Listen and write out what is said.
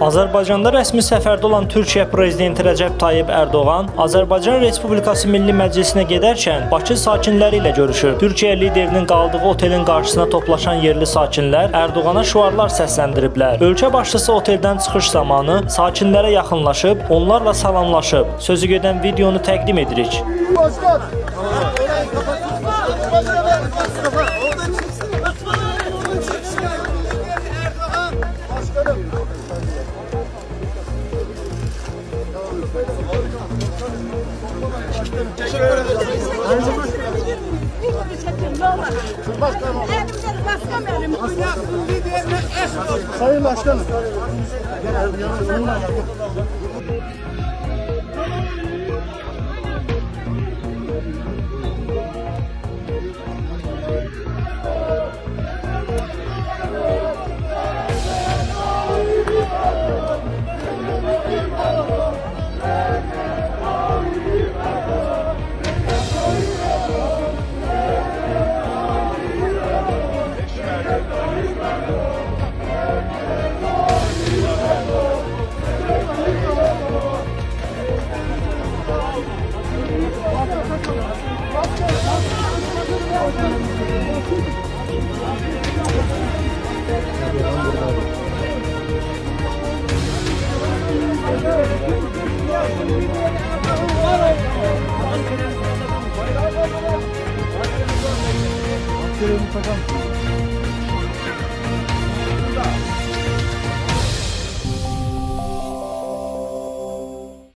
Azərbaycanda rəsmi səfərdə olan Türkiyə prezidenti Rəcəb Tayyip Ərdoğan Azərbaycan Respublikası Milli Məclisinə gedərkən Bakı sakinləri ilə görüşür. Türkiyə liderinin qaldığı otelin qarşısına toplaşan yerli sakinlər Ərdoğana şüarlar səsləndiriblər. Ölkə başçısı oteldən çıxış zamanı sakinlərə yaxınlaşıb, onlarla salamlaşıb. Sözü gedən videonu təqdim edirik. Sayın Başkanım. Aferin bakalım.